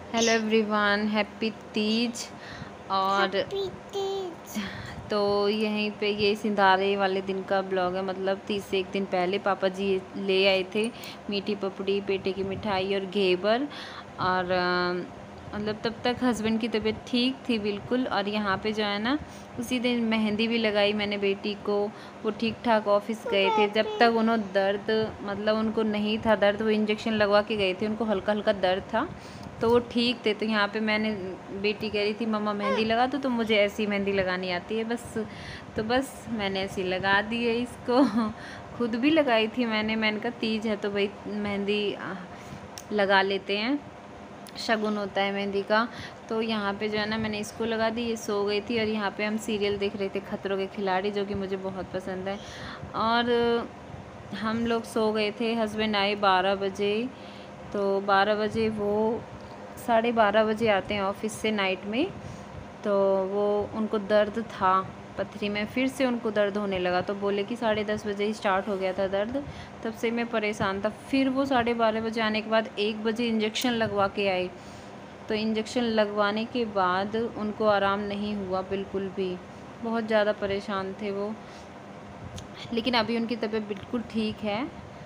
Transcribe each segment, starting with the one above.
Hello everyone, happy Teej. और तो यहीं पे ये सिंधारे वाले दिन का ब्लॉग है। मतलब तीज से एक दिन पहले पापा जी ले आए थे मीठी पपड़ी, पेटे की मिठाई और घेवर। और मतलब तब तक हस्बैंड की तबीयत ठीक थी बिल्कुल। और यहाँ पे जो है ना, उसी दिन मेहंदी भी लगाई मैंने बेटी को। वो ठीक ठाक ऑफिस गए थे। जब तक उन्होंने दर्द, मतलब उनको नहीं था दर्द, वो इंजेक्शन लगवा के गए थे, उनको हल्का हल्का दर्द था तो वो ठीक थे। तो यहाँ पे मैंने, बेटी कह रही थी मम्मा मेहंदी लगा दो, तो मुझे ऐसी मेहंदी लगानी आती है बस। तो बस मैंने ऐसी लगा दी है इसको। खुद भी लगाई थी मैंने कहा तीज है तो भाई मेहंदी लगा लेते हैं, शगुन होता है मेहंदी का। तो यहाँ पे जो है ना, मैंने इसको लगा दी, ये सो गई थी। और यहाँ पे हम सीरियल देख रहे थे खतरों के खिलाड़ी, जो कि मुझे बहुत पसंद है। और हम लोग सो गए थे। हस्बैंड आए 12 बजे। तो 12 बजे वो 12:30 बजे आते हैं ऑफिस से नाइट में। तो वो उनको दर्द था पथरी में, फिर से उनको दर्द होने लगा। तो बोले कि 10:30 बजे ही स्टार्ट हो गया था दर्द। तब से मैं परेशान था। फिर वो 12:30 बजे आने के बाद 1 बजे इंजेक्शन लगवा के आए। तो इंजेक्शन लगवाने के बाद उनको आराम नहीं हुआ बिल्कुल भी, बहुत ज़्यादा परेशान थे वो। लेकिन अभी उनकी तबीयत बिल्कुल ठीक है।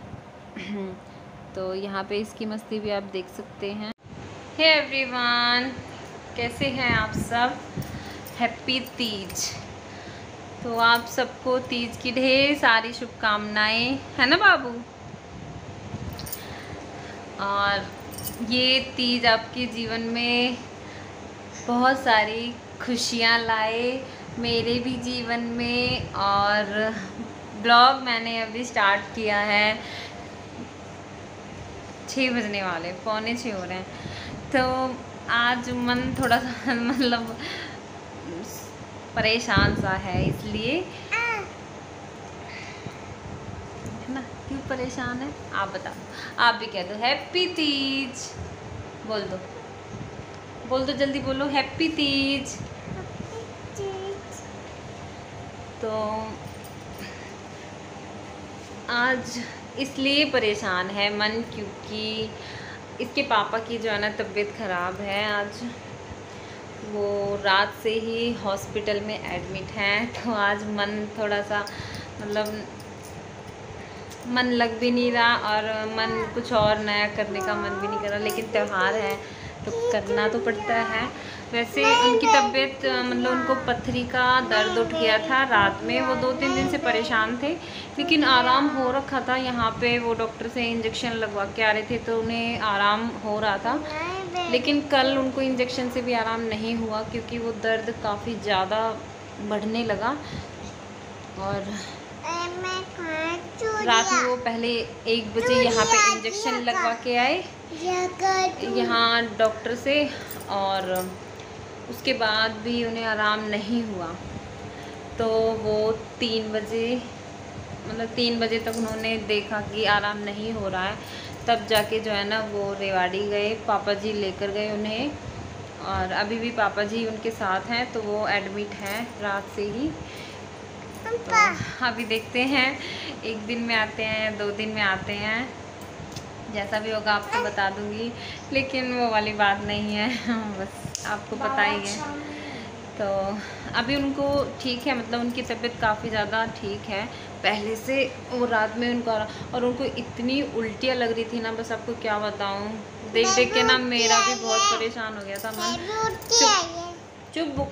तो यहाँ पे इसकी मस्ती भी आप देख सकते हैं। हे एवरीवन, कैसे हैं आप सब? हैप्पी तीज। तो आप सबको तीज की ढेर सारी शुभकामनाएं, है ना बाबू? और ये तीज आपके जीवन में बहुत सारी खुशियां लाए, मेरे भी जीवन में। और ब्लॉग मैंने अभी स्टार्ट किया है, 6 बजने वाले, 5:45 हो रहे हैं। तो आज मन थोड़ा सा मतलब परेशान सा है, इसलिए है ना। क्यों परेशान है आप बताओ? आप भी कह दो हैप्पी तीज। बोल दो, बोल दो, जल्दी बोलो हैप्पी तीज। तो आज इसलिए परेशान है मन, क्योंकि इसके पापा की जो है ना तबीयत ख़राब है। आज वो रात से ही हॉस्पिटल में एडमिट हैं। तो आज मन थोड़ा सा, मतलब मन लग भी नहीं रहा और मन कुछ और नया करने का मन भी नहीं कर रहा। लेकिन त्यौहार है तो करना तो पड़ता है। वैसे उनकी तबीयत, मतलब उनको पथरी का दर्द उठ गया था रात में। वो 2-3 दिन से परेशान थे, लेकिन आराम हो रखा था। यहाँ पे वो डॉक्टर से इंजेक्शन लगवा के आ रहे थे तो उन्हें आराम हो रहा था। लेकिन कल उनको इंजेक्शन से भी आराम नहीं हुआ, क्योंकि वो दर्द काफ़ी ज़्यादा बढ़ने लगा। और रात में वो पहले 1 बजे यहाँ पे इंजेक्शन लगवा के आए यहाँ डॉक्टर से। और उसके बाद भी उन्हें आराम नहीं हुआ। तो वो 3 बजे, मतलब 3 बजे तक उन्होंने देखा कि आराम नहीं हो रहा है। तब जाके जो है ना वो रेवाड़ी गए, पापा जी लेकर गए उन्हें। और अभी भी पापा जी उनके साथ हैं, तो वो एडमिट हैं रात से ही। तो अभी देखते हैं, 1 दिन में आते हैं, 2 दिन में आते हैं, जैसा भी होगा आपको बता दूंगी। लेकिन वो वाली बात नहीं है, बस आपको पता ही है। तो अभी उनको ठीक है, मतलब उनकी तबीयत काफ़ी ज़्यादा ठीक है पहले से। वो रात में उनको, और उनको इतनी उल्टियाँ लग रही थी ना, बस आपको क्या बताऊँ। देख देख के ना मेरा भी बहुत परेशान हो गया था मन। चुप।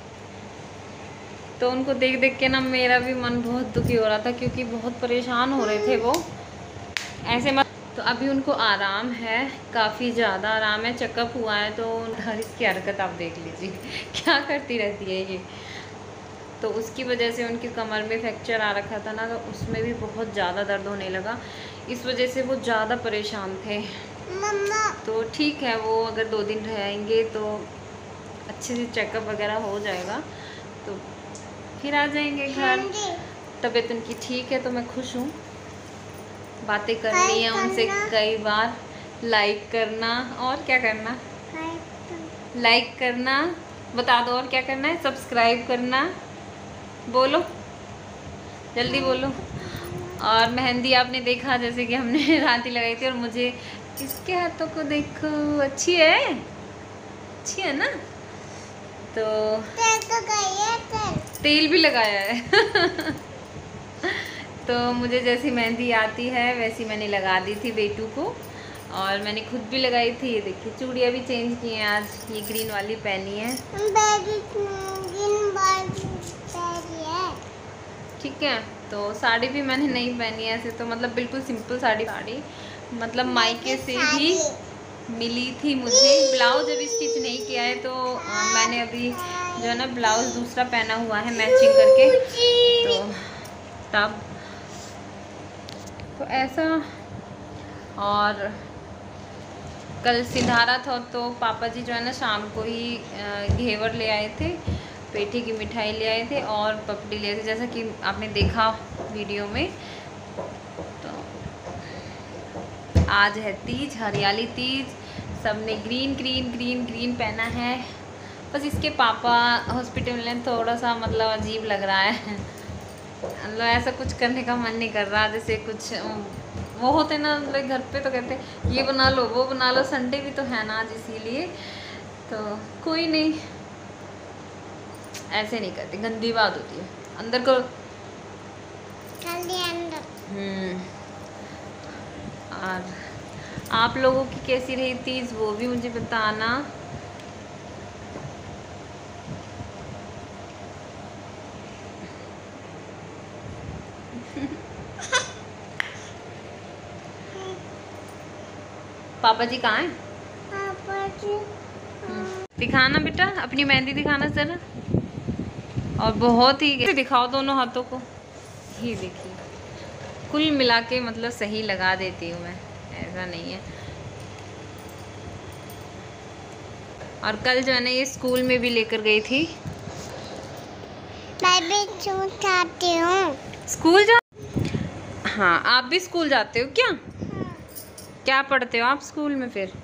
तो उनको देख देख के ना मेरा भी मन बहुत दुखी हो रहा था, क्योंकि बहुत परेशान हो रहे थे वो ऐसे मत। तो अभी उनको आराम है, काफ़ी ज़्यादा आराम है। चेकअप हुआ है तो इसकी हरकत आप देख लीजिए, क्या करती रहती है ये। तो उसकी वजह से उनकी कमर में फ्रैक्चर आ रखा था ना, तो उसमें भी बहुत ज़्यादा दर्द होने लगा। इस वजह से वो ज़्यादा परेशान थे। मम्मा तो ठीक है, वो अगर 2 दिन रहेंगे तो अच्छे से चेकअप वगैरह हो जाएगा, तो फिर आ जाएंगे घर। तबीयत उनकी ठीक है तो मैं खुश हूँ। बातें करनी है उनसे कई बार, लाइक करना, और क्या करना, लाइक करना, बता दो और क्या करना है, सब्सक्राइब करना, बोलो जल्दी बोलो। और मेहंदी आपने देखा, जैसे कि हमने रात ही लगाई थी। और मुझे इसके हाथों को देखो, अच्छी है, अच्छी है ना। तो तेल भी लगाया है तो मुझे जैसी मेहंदी आती है वैसी मैंने लगा दी थी बेटू को, और मैंने खुद भी लगाई थी। ये देखिए चूड़ियाँ भी चेंज की हैं आज, ये ग्रीन वाली पहनी है। ठीक है, तो साड़ी भी मैंने नहीं पहनी है ऐसे तो, मतलब बिल्कुल सिंपल साड़ी मतलब मायके से ही मिली थी मुझे। ब्लाउज अभी स्टिच नहीं किया है, तो मैंने अभी जो है ना ब्लाउज दूसरा पहना हुआ है मैचिंग करके, तो तब तो ऐसा। और कल सिंधारा था तो पापा जी जो है ना शाम को ही घेवर ले आए थे, पेठी की मिठाई ले आए थे और पपड़ी ले आए थे, जैसा कि आपने देखा वीडियो में। तो आज है तीज, हरियाली तीज, सबने ग्रीन ग्रीन ग्रीन ग्रीन पहना है। बस इसके पापा हॉस्पिटल में थोड़ा सा मतलब अजीब लग रहा है, मतलब ऐसा कुछ करने का मन नहीं कर रहा। जैसे कुछ वो होते ना लाइक घर पे तो कहते हैं ये बना लो वो बना लो, संडे भी तो है ना आज, इसीलिए तो कोई नहीं, ऐसे नहीं करते, गंदी बात होती है। अंदर को और आप लोगों की कैसी रही तीज वो भी मुझे बताना। पापा जी कहाँ हैं? पापा जी दिखाना बेटा, अपनी मेहंदी दिखाना जरा, और बहुत ही दिखाओ दोनों हाथों को। ही देखिए कुल मिला के मतलब सही लगा देती हूँ मैं, ऐसा नहीं है। और कल जो है ना ये स्कूल में भी लेकर गई थी। मैं भी जाती हूँ स्कूल जा। हाँ आप भी स्कूल जाते हो क्या? हाँ। क्या पढ़ते हो आप स्कूल में फिर?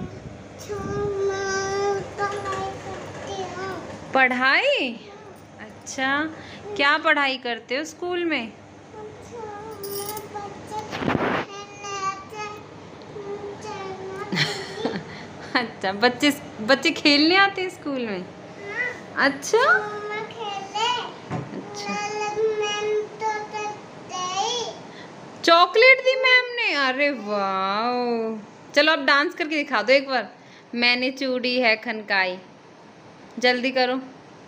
पढ़ाई? अच्छा, क्या पढ़ाई करते हो स्कूल में? अच्छा, बच्चे खेलने आते हैं स्कूल में? अच्छा अच्छा, चॉकलेट दी मैम ने? अरे वाह, चलो अब डांस करके दिखा दो एक बार। मैंने चूड़ी है खनकाई, जल्दी करो।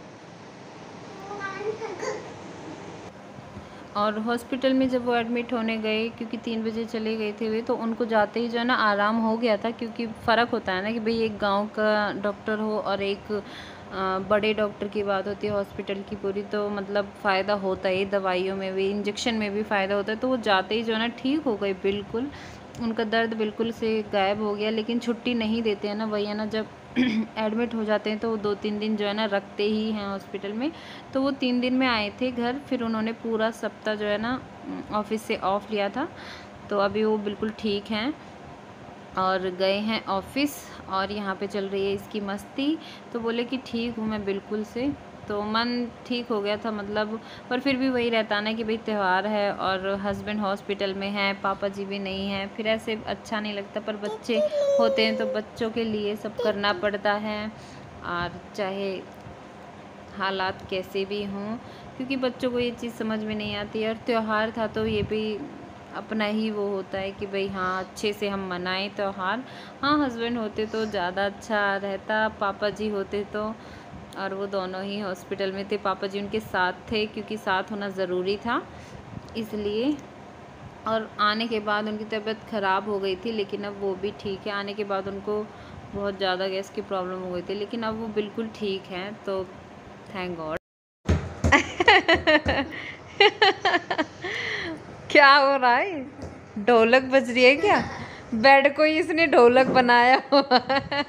और हॉस्पिटल में जब वो एडमिट होने गए, क्योंकि 3 बजे चले गए थे वे, तो उनको जाते ही जो है ना आराम हो गया था, क्योंकि फ़र्क होता है ना कि भाई एक गांव का डॉक्टर हो और एक बड़े डॉक्टर की बात होती है हॉस्पिटल की पूरी, तो मतलब फ़ायदा होता है, दवाइयों में भी इंजेक्शन में भी फ़ायदा होता है। तो वो जाते ही जो है ना ठीक हो गए बिल्कुल, उनका दर्द बिल्कुल से गायब हो गया। लेकिन छुट्टी नहीं देते हैं ना, वही है ना, जब एडमिट हो जाते हैं तो वो 2-3 दिन जो है ना रखते ही हैं हॉस्पिटल में। तो वो 3 दिन में आए थे घर, फिर उन्होंने पूरा सप्ताह जो है ना ऑफिस से ऑफ लिया था। तो अभी वो बिल्कुल ठीक हैं और गए हैं ऑफिस, और यहाँ पे चल रही है इसकी मस्ती। तो बोले कि ठीक हूँ मैं बिल्कुल से, तो मन ठीक हो गया था मतलब। पर फिर भी वही रहता ना कि भाई त्यौहार है और हस्बैंड हॉस्पिटल में हैं, पापा जी भी नहीं हैं, फिर ऐसे अच्छा नहीं लगता। पर बच्चे होते हैं तो बच्चों के लिए सब करना पड़ता है, और चाहे हालात कैसे भी हों, क्योंकि बच्चों को ये चीज़ समझ में नहीं आती है। और त्यौहार था तो ये भी अपना ही वो होता है कि भाई हाँ अच्छे से हम मनाएं त्यौहार। हाँ हस्बैंड होते तो ज़्यादा अच्छा रहता, पापा जी होते तो, और वो दोनों ही हॉस्पिटल में थे, पापा जी उनके साथ थे क्योंकि साथ होना ज़रूरी था इसलिए। और आने के बाद उनकी तबीयत ख़राब हो गई थी, लेकिन अब वो भी ठीक है। आने के बाद उनको बहुत ज़्यादा गैस की प्रॉब्लम हो गई थी, लेकिन अब वो बिल्कुल ठीक हैं, तो थैंक गॉड। क्या हो रहा है? ढोलक बज रही है क्या? बेड को ही इसने ढोलक बनाया हुआ है।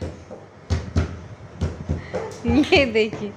ये देखिए,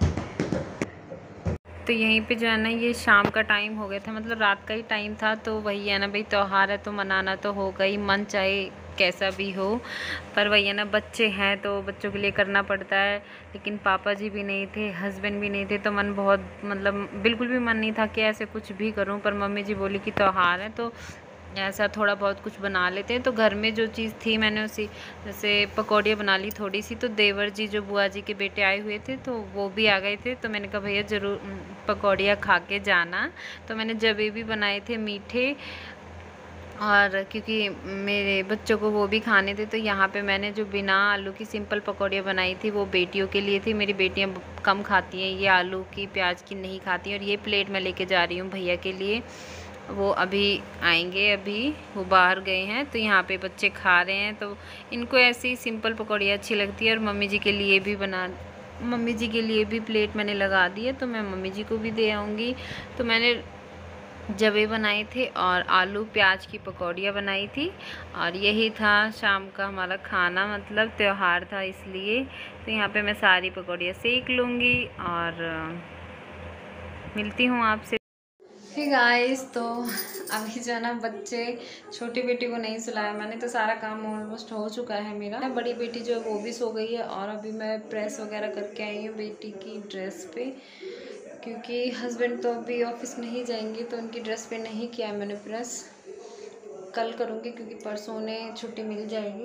तो यहीं पे जो है ना ये शाम का टाइम हो गया था, मतलब रात का ही टाइम था। तो वही है ना भाई त्यौहार है तो मनाना तो होगा ही, मन चाहे कैसा भी हो। पर वही है ना बच्चे हैं तो बच्चों के लिए करना पड़ता है। लेकिन पापा जी भी नहीं थे, हस्बैंड भी नहीं थे, तो मन बहुत मतलब बिल्कुल भी मन नहीं था कि ऐसे कुछ भी करूं। पर मम्मी जी बोली कि त्यौहार है तो ऐसा थोड़ा बहुत कुछ बना लेते हैं। तो घर में जो चीज़ थी मैंने उसी, जैसे पकौड़ियाँ बना ली थोड़ी सी। तो देवर जी जो बुआ जी के बेटे आए हुए थे तो वो भी आ गए थे, तो मैंने कहा भैया ज़रूर पकौड़ियाँ खा के जाना। तो मैंने जलेबी बनाए थे मीठे, और क्योंकि मेरे बच्चों को वो भी खाने थे, तो यहाँ पे मैंने जो बिना आलू की सिंपल पकौड़ियाँ बनाई थी वो बेटियों के लिए थी। मेरी बेटियाँ कम खाती हैं, ये आलू की प्याज की नहीं खाती हैं। और ये प्लेट मैं लेके जा रही हूँ भैया के लिए, वो अभी आएंगे, अभी वो बाहर गए हैं। तो यहाँ पे बच्चे खा रहे हैं, तो इनको ऐसी सिंपल पकौड़ियाँ अच्छी लगती है। और मम्मी जी के लिए भी प्लेट मैंने लगा दी है, तो मैं मम्मी जी को भी दे आऊँगी। तो मैंने जवे बनाए थे और आलू प्याज की पकौड़ियाँ बनाई थी, और यही था शाम का हमारा खाना। मतलब त्यौहार था इसलिए। तो यहाँ पे मैं सारी पकौड़ियाँ सेक लूँगी और मिलती हूँ आपसे। हे गाइस, तो अभी जो है ना बच्चे, छोटी बेटी को नहीं सुलाया मैंने, तो सारा काम ऑलमोस्ट हो चुका है मेरा। बड़ी बेटी जो है वो भी सो गई है, और अभी मैं प्रेस वगैरह करके आई हूँ बेटी की ड्रेस पे, क्योंकि हस्बैंड तो अभी ऑफिस नहीं जाएंगे, तो उनकी ड्रेस पे नहीं किया है मैंने प्रेस। कल करूँगी, क्योंकि परसों उन्हें छुट्टी मिल जाएगी।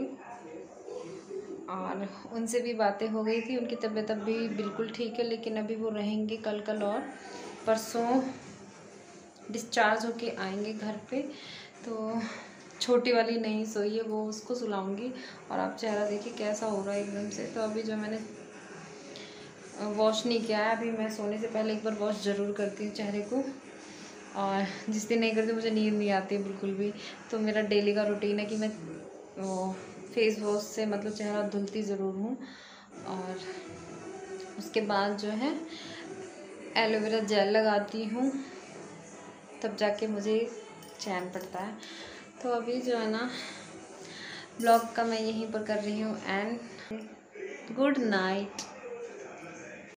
और उनसे भी बातें हो गई थी, उनकी तबीयत अभी बिल्कुल ठीक है, लेकिन अभी वो रहेंगे कल और परसों डिस्चार्ज होके आएंगे घर पे। तो छोटी वाली नहीं सोई है, वो उसको सुलाऊंगी। और आप चेहरा देखिए कैसा हो रहा है एकदम से। तो अभी जो मैंने वॉश नहीं किया है, अभी मैं सोने से पहले एक बार वॉश ज़रूर करती हूँ चेहरे को। और जिस दिन नहीं करती मुझे नींद नहीं आती बिल्कुल भी। तो मेरा डेली का रूटीन है कि मैं वो फेस वॉश से मतलब चेहरा धुलती ज़रूर हूँ। और उसके बाद जो है एलोवेरा जेल लगाती हूँ, तब जाके मुझे चैन पड़ता है। तो अभी जो है ना ब्लॉग का मैं यहीं पर कर रही हूँ, एंड गुड नाइट।